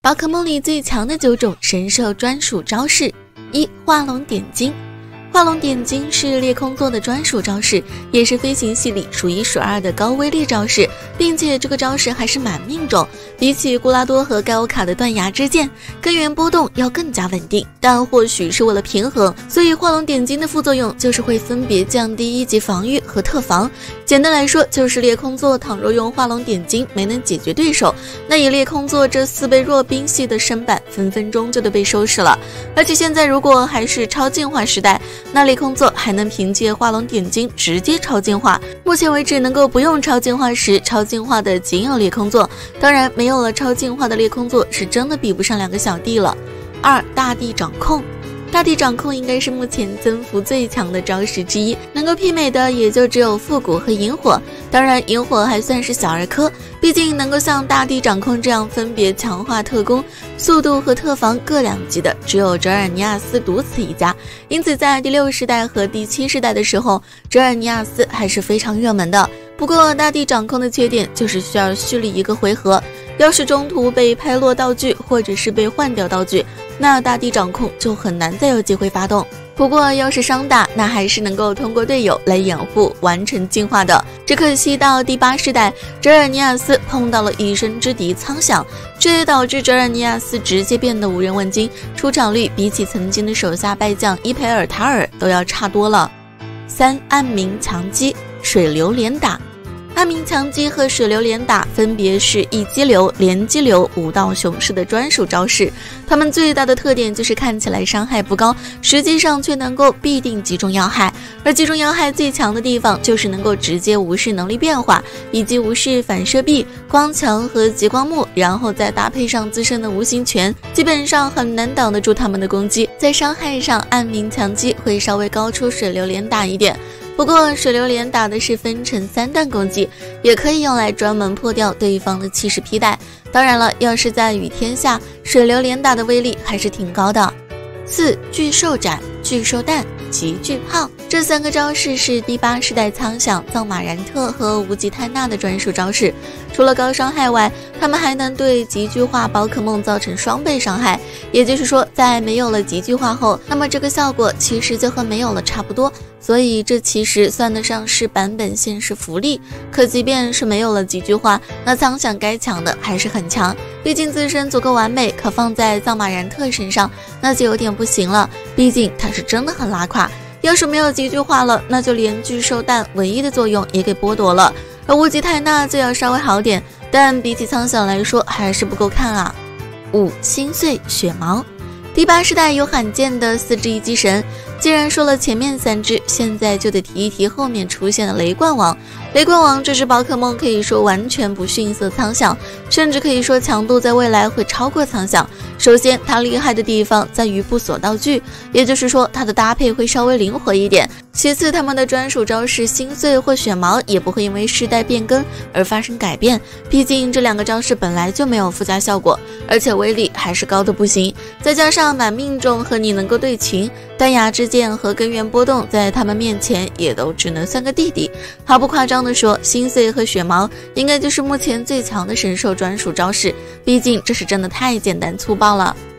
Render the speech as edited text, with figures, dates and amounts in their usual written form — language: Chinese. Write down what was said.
宝可梦里最强的9种神兽专属招式。1. 画龙点睛。画龙点睛是裂空座的专属招式，也是飞行系里数1数2的高威力招式，并且这个招式还是满命中，比起古拉多和盖欧卡的断崖之剑，根源波动要更加稳定。但或许是为了平衡，所以画龙点睛的副作用就是会分别降低1级防御和特防。简单来说，就是裂空座倘若用画龙点睛没能解决对手，那以裂空座这4倍弱兵系的身板，分分钟就得被收拾了。而且现在如果还是超进化时代，那裂空座还能凭借画龙点睛直接超进化。目前为止能够不用超进化时超进化的仅有裂空座，当然没有了超进化的裂空座是真的比不上2个小弟了。2. 大地掌控。大地掌控应该是目前增幅最强的招式之一，能够媲美的也就只有复古和萤火。当然萤火还算是小儿科，毕竟能够像大地掌控这样分别强化特攻、速度和特防各2级的，只有哲尔尼亚斯独此一家。因此在第6世代和第7世代的时候，哲尔尼亚斯还是非常热门的。不过大地掌控的缺点就是需要蓄力1个回合，要是中途被拍落道具或者是被换掉道具，那大地掌控就很难再有机会发动。不过要是伤大，那还是能够通过队友来掩护完成进化的。只可惜到第8世代，哲尔尼亚斯碰到了一生之敌苍响，这也导致哲尔尼亚斯直接变得无人问津，出场率比起曾经的手下败将伊培尔塔尔都要差多了。3. 暗鸣强击，水流连打。暗鸣强击和水流连打分别是一激流、连激流、5道雄式的专属招式，它们最大的特点就是看起来伤害不高，实际上却能够必定击中要害。而击中要害最强的地方就是能够直接无视能力变化，以及无视反射壁、光墙和极光幕，然后再搭配上自身的无形拳，基本上很难挡得住他们的攻击。在伤害上，暗鸣强击会稍微高出水流连打一点。不过水流连打的是分成3段攻击，也可以用来专门破掉对方的气势皮带。当然了，要是在雨天下，水流连打的威力还是挺高的。4. 巨兽斩、巨兽弹、极巨炮。这3个招式是第8世代苍响、藏马然特和无极泰纳的专属招式。除了高伤害外，他们还能对极巨化宝可梦造成双倍伤害。也就是说，在没有了极巨化后，那么这个效果其实就和没有了差不多。所以这其实算得上是版本限时福利。可即便是没有了极巨化，那苍响该强的还是很强，毕竟自身足够完美，可放在藏马然特身上那就有点不行了，毕竟它是真的很拉胯。要是没有极巨化了，那就连巨兽弹唯一的作用也给剥夺了。而无极泰纳就要稍微好点，但比起苍响来说还是不够看啊。5. 心碎血毛。第8世代有罕见的4只一击神，既然说了前面3只，现在就得提一提后面出现的雷冠王。雷冠王这只宝可梦可以说完全不逊色苍响，甚至可以说强度在未来会超过苍响。首先它厉害的地方在于不锁道具，也就是说它的搭配会稍微灵活一点。其次他们的专属招式心碎或血毛也不会因为世代变更而发生改变，毕竟这2个招式本来就没有附加效果，而且威力还是高的不行。再加上满命中和你能够对群，断崖之剑和根源波动在他们面前也都只能算个弟弟。毫不夸张的说，心碎和血毛应该就是目前最强的神兽专属招式，毕竟这是真的太简单粗暴了。